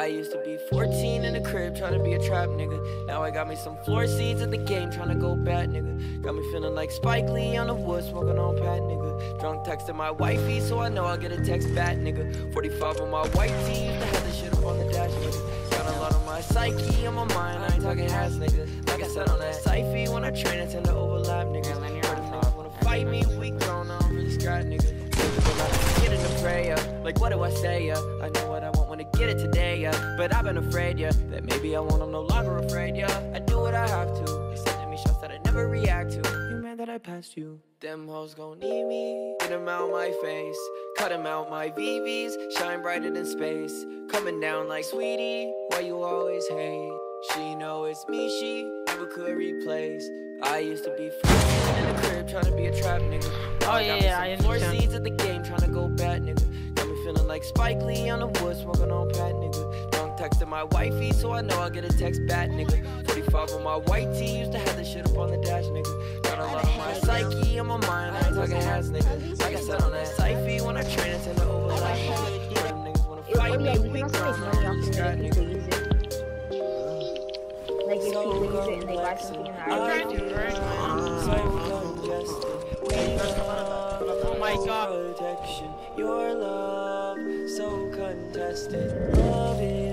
I used to be 14 in the crib trying to be a trap nigga. Now I got me some floor seats at the game trying to go bat nigga. Got me feeling like Spike Lee on the wood smoking on pat nigga. Drunk texting my wifey so I know I'll get a text back nigga. 45 on my white tee, used to have this shit up on the dash nigga. Got a lot on my psyche, on my mind, I ain't talking ass nigga. Like I said on that Syfy, when I train I tend to overlap niggas. Heard of niggas wanna fight me, we grown, I don't really scrap nigga. Get into prayer, like what do I say, yeah? I know what I want when I get it today, yeah. But I've been afraid, yeah, that maybe I won't, I'm no longer afraid, yeah. I do what I have to, they sending me shots that I never react to. You mad that I passed you? Them hoes gon' need me. Get them out my face, cut them out my VVs. Shine brighter than space, coming down like sweetie. Why you always hate? She know it's me, she never could replace. I used to be 14 in the crib trying to be a trap nigga. Oh yeah, I understand. 4 understand. seeds at the game trying to go bat nigga. Got me feeling like Spike Lee on the wood smoking on pat nigga. Drunk texting my wifey so I know I'll get a text back nigga. 45 on my white tee, used to have this shit up on the dash nigga. Got a lot on my psyche, on my mind, I ain't talking ass nigga. Like I said on that Syfy, when I train I tend to overlap nigga. Them niggas wanna fight me, we grown, I'm really scared nigga. Like if people use it and they watch something in the I'm trying to, right? Oh my god. Your love, so contested. Love it.